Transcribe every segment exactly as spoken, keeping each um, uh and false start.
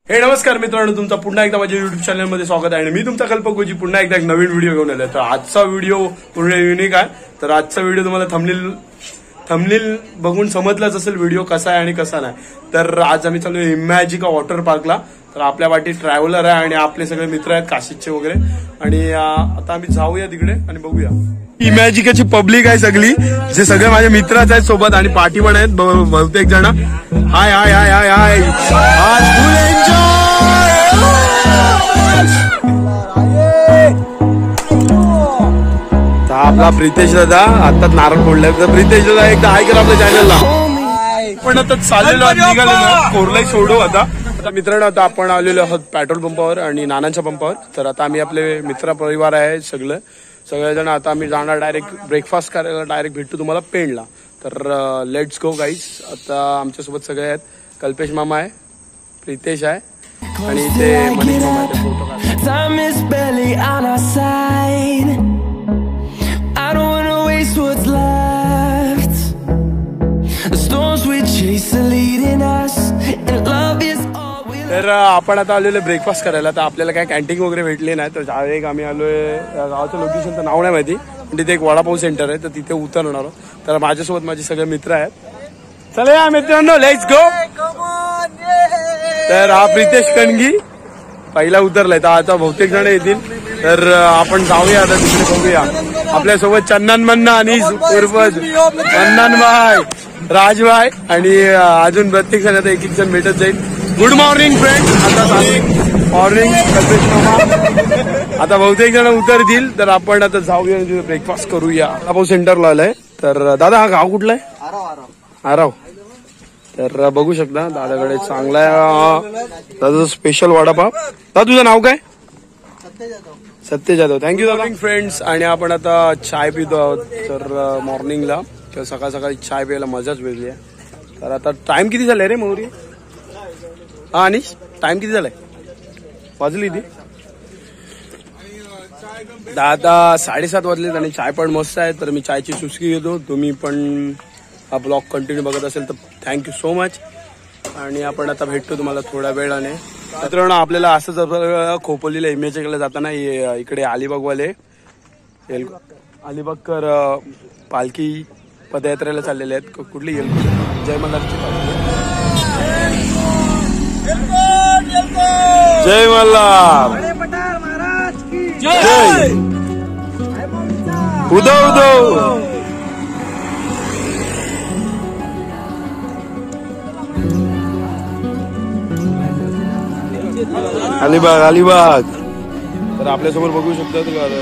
हे नमस्कार मित्रांनो, तुमचा पुन्हा एकदा माझ्या युट्यूब चॅनलमध्ये स्वागत आहे आणि मी तुमचा कल्पकोजी पुन्हा एकदा एक नवीन व्हिडिओ घेऊन आलोय। तर आजचा व्हिडिओ पूर्ण युनिक आहे। तर आजचा व्हिडिओ तुम्हाला थंबनेल थंबनेल बघून समजलाच असेल व्हिडिओ कसा आहे आणि कसा नाही। तर आज आम्ही चालू इमॅजिका वॉटर पार्कला। तर आपल्या वाटी ट्रॅव्हलर आहे आणि आपले सगळे मित्र आहेत काशीचे वगैरे, आणि आता आम्ही जाऊया तिकडे आणि बघूया। इमॅजिकाची पब्लिक आहे सगळी, जे सगळे माझे मित्रच आहेत सोबत आणि पार्टी पण आहेत बहुतेक जण। हाय हाय हाय हाय हाय आज फुल एन्जॉय। आपला प्रितेश दादा आता नारळ फोडलाय। तर प्रितेश दादा एकदा हाय कर आपल्या चॅनलला। पण आता चाललेलो निघालेलो कोरलाई सोडू आता। आता मित्रांनो, आता आपण आलेलो आहोत पेट्रोल पंपावर आणि नानांच्या पंपावर। तर आता आम्ही आपले मित्र परिवार आहे सगळं सगळेजण आता आम्ही जाणार डायरेक्ट ब्रेकफास्ट करायला। डायरेक्ट भेटतो तुम्हाला पेणला। तर लेट्स गो गाईज। आता आमच्यासोबत सगळे आहेत, कल्पेश मामा आहे, प्रितेश आहे आणि ते मनीष मामा आहे, ते फोटो तर आपण आता आलेलो ब्रेकफास्ट करायला। तर आपल्याला काय कॅन्टीन वगैरे भेटले नाही, तर डायरेक्ट आम्ही आलोय गावाचं लोकेशनचं नाव नाही माहिती, पण तिथे एक वडापाव सेंटर आहे, तर तिथे उतरणार आहोत। तर माझ्यासोबत माझे सगळे मित्र आहेत। चला या मित्रांनो, लेट्स गो। तर हा प्रितेश कणगी पहिला उतरलाय, तर आता बहुतेक जण येतील। तर आपण जाऊया आता तिकडे, बघूया। आपल्यासोबत चन्नन मन्ना आणि उर्फज चन्नन भाई, राजभाई आणि अजून प्रत्येक जण आता एक एक जण भेटत जाईल। गुड मॉर्निंग फ्रेंड, आता मॉर्निंग कल्पेश मामा। आता बहुतेक जण उतरतील, तर आपण आता जाऊया ब्रेकफास्ट करूया। वडापाव सेंटरला आलाय। तर दादा हा गाव कुठला आहे? आराव। तर बघू शकता दादाकडे चांगला दादा स्पेशल वडापाव। दादा तुझं नाव काय? सत्य जाधव। थँक्यू दादा। फ्रेंड्स, आणि आपण आता चाय पितो आहोत। तर मॉर्निंगला तर सकाळ सकाळी चाय प्यायला मजाच वेगळी आहे। तर आता टाइम किती झालाय रे मौरी? हा अनिश, टाइम किती झालाय? वाजली ती दादा साडेसात वाजलेत आणि चाय पण मस्त आहे। तर मी चायची चुस्की घेतो। तुम्ही पण हा ब्लॉग कंटिन्यू बघत असेल तर थँक्यू सो मच। आणि आपण आता भेटतो तुम्हाला थोड्या वेळाने। मित्रांनो, आपल्याला असंच खोपोलीला इमेजिकाला जाताना इकडे अलिबागवाले अलिबागकर पालखी पदयात्रेला चाललेले आहेत। कुठली जय मल्हारची पालखी। जय मल्हार, जय उदो उदो। अलिबाग अलिबाग। तर आपल्यासमोर बघू शकता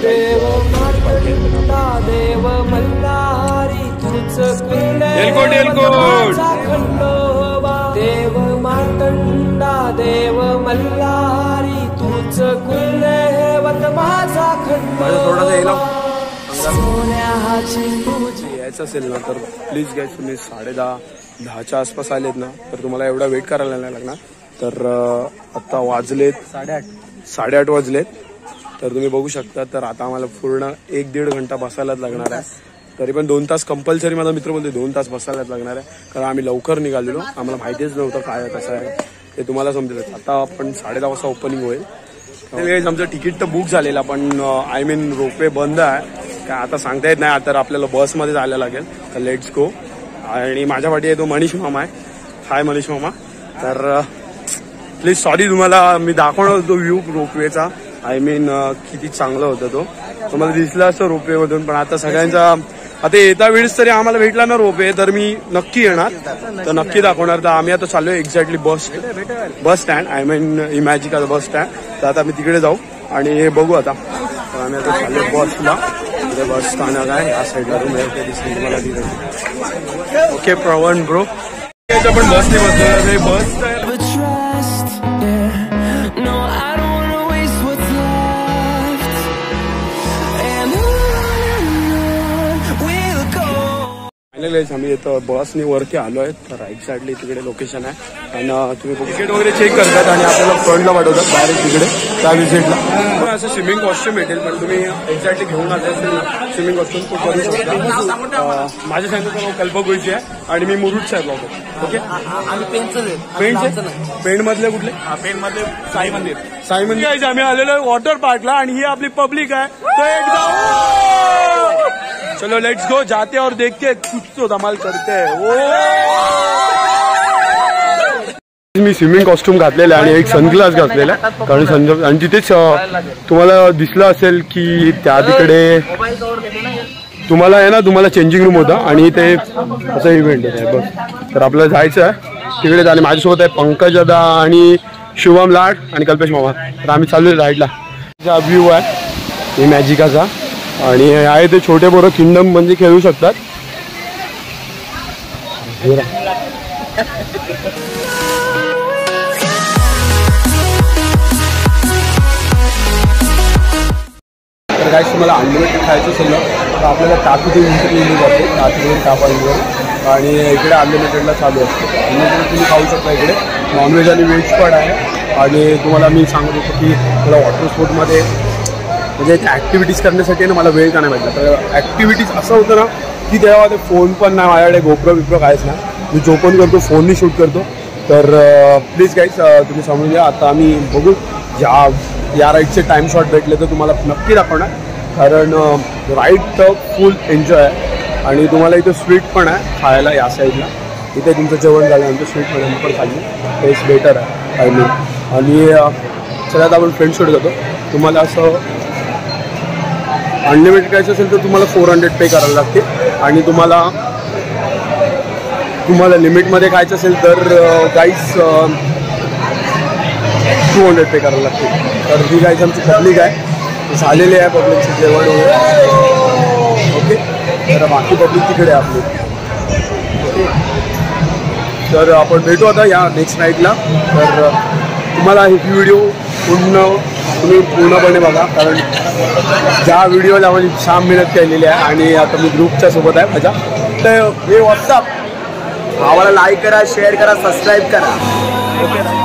देव मल्हारी एलकोट एलकोट देव मार्तंडा देव मल्हारी तुझ कुलदैवत माझा खंड। यायचं असेल ना तर प्लीज गाईज, तुम्ही साडे दहा दहाच्या आसपास आलेत ना तर तुम्हाला एवढा वेट करायला नाही लागणार। तर आता वाजलेत साडेआठ साडेआठ वाजलेत। तर तुम्ही बघू शकता। तर आता आम्हाला पूर्ण एक दीड घंटा बसायलाच लागणार आहे। तरी पण दोन तास कंपल्सरी, माझा मित्र बोलते दोन तास बसायलाच लागणार आहे, कारण आम्ही लवकर निघालेलो, आम्हाला माहितीच नव्हतं काय कसं आहे ते तुम्हाला समजेल। आता आपण साडे दहा वाजता ओपनिंग होईल। आमचं तिकीट तर बुक झालेलं, पण आय मीन रोपवे बंद आहे काय आता सांगता येत नाही। तर आपल्याला बसमध्ये जायला लागेल। तर लेट्स गो। आणि माझ्या पाठी आहे तो मनीष मामा आहे। हाय मनीष मामा। तर प्लीज सॉरी, तुम्हाला मी दाखवणार होतो व्ह्यू रोपवेचा, आय मीन किती चांगला होता तो, तुम्हाला दिसला असतो रोपवे मधून। पण आता सगळ्यांचा आता येता वेळेस तरी आम्हाला भेटला ना रोपवे, तर मी नक्की येणार, तर नक्की दाखवणार। तर आम्ही आता चाललोय exactly bus bus stand, I mean Imagica bus stand. तर आता आम्ही तिकडे जाऊ आणि हे बघू आता। तर आम्ही आता चाललोय बसला, बस स्थानक आहे या साईडला, तुम्हाला तिथे। ओके प्रवण ब्रो, पण बसने बसलो बस फायनली आम्ही येतो बसने वरती आलो आहे. तर राईट साईडला तिकडे लोकेशन आहे आणि तुम्ही तिकीट वगैरे चेक करतात आणि आपल्याला फ्रंटला पाठवतात डायरेक्ट तिकडे त्या विजिटला. पण असं स्विमिंग कॉस्ट्यूम भेटेल पण तुम्ही एक्झॅक्टली घेऊन आले असेल ना स्विमिंग कॉस्ट्यूम तो करू शकता. माझ्या सांगितलं नाव कल्पगुईची आहे आणि मी मुरुडचा आहे ब्लॉगर. ओके पेंटचे पेंट मधले कुठले पेंट मधले साई मंदिर साई मंदिर आम्ही आलेलो वॉटर पार्कला आणि ही आपली पब्लिक आहे. तो एकदम चलो लेट्स गो जाते और देखते कुछ तो धमाल करते हैं. मी स्विमिंग कॉस्ट्यूम घातलेला आणि एक सनग्लास घातलेला कारण संजय आणि तिथेच तुम्हाला दिसलं असेल की त्या तिकडे तुम्हाला आहे ना तुम्हाला चेंजिंग रूम होता आणि ते असं इव्हेंट आहे बस. तर आपल्याला जायचं आहे तिकडे आणि माझ्यासोबत आहे पंकज दादा आणि शुभम लाड आणि कल्पेश मामा. तर आम्ही चाललो राईडला. हा व्ह्यू आहे हे मॅजिकाचा आणि आहे ते छोटे पोरं किंगडम म्हणजे खेळू शकतात. तर काय तुम्हाला अनलिमिटेड खायचं असेल ना तर आपल्याला टाकूची एंट्री दिली जाते टाकूवर कापांवर आणि इकडे अनलिमिटेडला चालू असते. अनलिमिटेड तुम्ही खाऊ शकता. इकडे नॉनव्हेज आणि व्हेज पण आहे आणि तुम्हाला मी सांगत होतो की मला वॉटर स्पोर्टमध्ये म्हणजे ॲक्टिव्हिटीज करण्यासाठी ना मला वेळ का नाही भेटला. तर ॲक्टिव्हिटीज असं होतं ना की तेव्हा ते फोन पण नाही माझ्याकडे गोप्रो बिप्रो काहीच ना मी जो पण करतो फोननी शूट करतो. तर प्लीज गाईज तुम्ही समजून घ्या. आता आम्ही बघू या या राईडचे टाईम शॉट भेटले तर तुम्हाला नक्की दाखवणार कारण राईड तर फुल एन्जॉय आहे आणि तुम्हाला इथं स्वीट पण आहे खायला या साईडला. इथे तुमचं जेवण झाल्यानंतर स्वीट पण पण खाल्ली टेस्ट बेटर आहे आय मीन. आणि सगळ्यात आपण फ्रेंड शूट करतो. तुम्हाला असं अनलिमिटेड करायचं असेल तर तुम्हाला फोर हंड्रेड पे करायला लागते आणि तुम्हाला तुम्हाला लिमिटमध्ये खायचं असेल तर गाईस टू हंड्रेड पे करायला लागते. तर ही गाईस आमची पब्लिक आहे झालेली आहे पब्लिकचं जेवण वगैरे. ओके तर बाकी पब्लिक तिकडे आहे आपली. ओके तर आपण भेटू आता या नेक्स्ट नाईटला. तर तुम्हाला ही व्हिडिओ पूर्ण तुम्ही पूर्णपणे बघा कारण ज्या व्हिडिओला माझी छान मेहनत केलेली आहे आणि आता मी ग्रुपच्या सोबत आहे माझ्या. तर हे व्हॉट्सअप आम्हाला लाईक करा शेअर करा सबस्क्राईब करा. ओके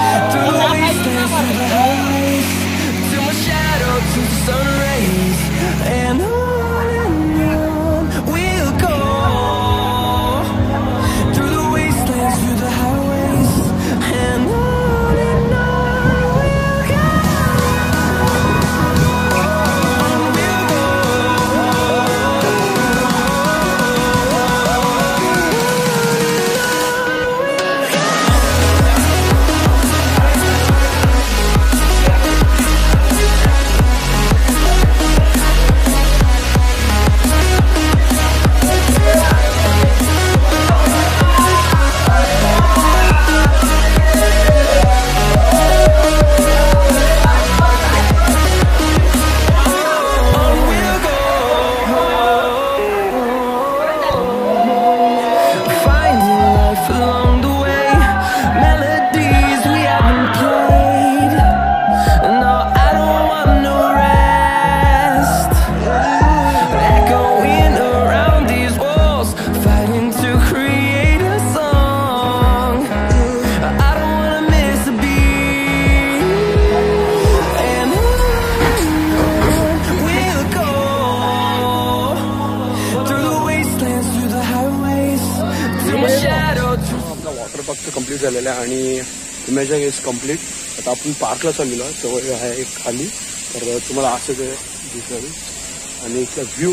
वॉटर पार्क कंप्लीट झालेलं आहे आणि इमॅजिन इज कंप्लीट. आता आपण पार्कला चाललेलो आहे जवळ आहे एक खाली. तर तुम्हाला असं ते दिसणार आणि इथला व्ह्यू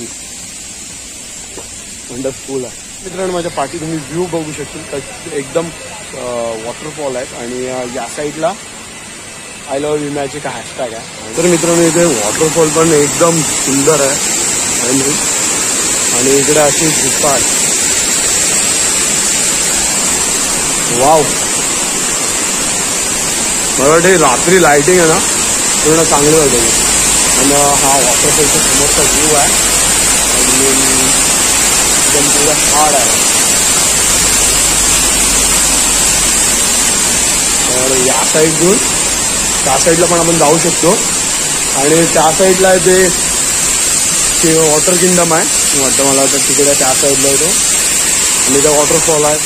वंडरफुल आहे. मित्रांनो माझ्या पाठी तुम्ही व्ह्यू बघू शकता एकदम वॉटरफॉल आहेत आणि या साईडला I love you magic hashtag आहे. तर मित्रांनो इथे वॉटरफॉल पण एकदम सुंदर आहे आणि इकडे अशी गुफा आहे. वाव मला वाटते रात्री लाइटिंग आहे ना पूर्ण चांगली वाटते. आणि हा वॉटरफॉलचा समोरचा व्ह्यू आहे आणि एकदम पुरा हार्ड आहे. तर या साईडून त्या साईडला पण आपण जाऊ शकतो आणि त्या साईडला ते वॉटर किंगडम आहे वाटतं मला आता तिकडे त्या साईडला येतो आणि इथे वॉटरफॉल आहे.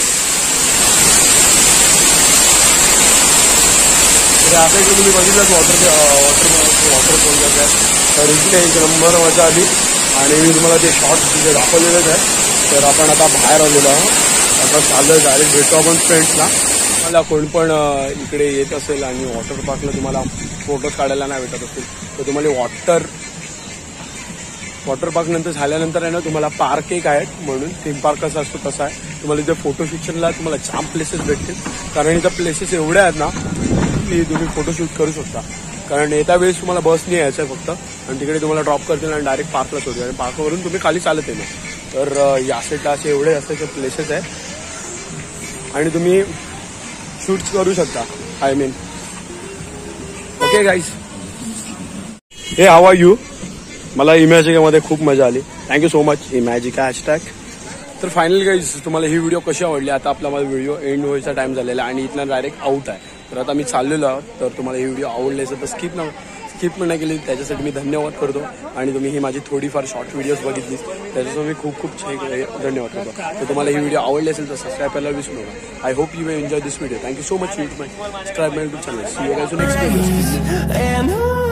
तर आता इकडे तुम्ही बघितलंच वॉटर वॉटर वॉटरफॉल कसं आहे. तर इथे एक नंबर मजा आली आणि मी तुम्हाला ते शॉर्ट तिथे दाखवलेलंच आहे. तर आपण आता बाहेर आलेलो आहोत. आता चाललं डायरेक्ट भेटतो आपण फ्रेंड्सला. तुम्हाला कोण पण इकडे येत असेल आणि वॉटर पार्कला तुम्हाला फोटोज काढायला नाही भेटत असतील तर तुम्हाला वॉटर वॉटर पार्क नंतर झाल्यानंतर आहे ना तुम्हाला पार्क एक आहेत म्हणून थीम पार्क कसा असतो तसा आहे. तुम्हाला इथे फोटो शूटला तुम्हाला जाम प्लेसेस भेटतील कारण इथं प्लेसेस एवढे आहेत ना की तुम्ही फोटोशूट करू शकता. कारण येत्या वेळेस तुम्हाला बसने यायचं आहे फक्त आणि तिकडे तुम्हाला ड्रॉप करतील आणि डायरेक्ट पार्कला सोडतील आणि पार्कवरून तुम्ही खाली चालत येणार. तर या साईडला असे एवढे असायचे प्लेसेस आहेत आणि तुम्ही शूट्स करू शकता. I mean okay guys. Hey how are you. मला इमॅजिकामध्ये खूप मजा आली. Thank you so much Imagica hashtag. तर फायनली गाईज तुम्हाला ही व्हिडिओ कशी आवडली. आता आपला माझा व्हिडिओ एंड व्हायचा टाइम झालेला आहे आणि इथला डायरेक्ट आउट आहे. तर आता मी चाललेलो आहोत. तर तुम्हाला ही व्हिडिओ आवडली असेल तर स्किप न स्किप पण नाही केली त्याच्यासाठी मी धन्यवाद करतो आणि तुम्ही ही माझी थोडीफार शॉर्ट व्हिडिओज बघितली त्याच्यासाठी मी खूप खूप धन्यवाद करतो. तर तुम्हाला ही व्हिडिओ आवडली असेल तर सबस्क्राईब करायला विसरू नका. I hope you will enjoy this video. Thank you so much. Subscribe my YouTube channel. See you guys next video.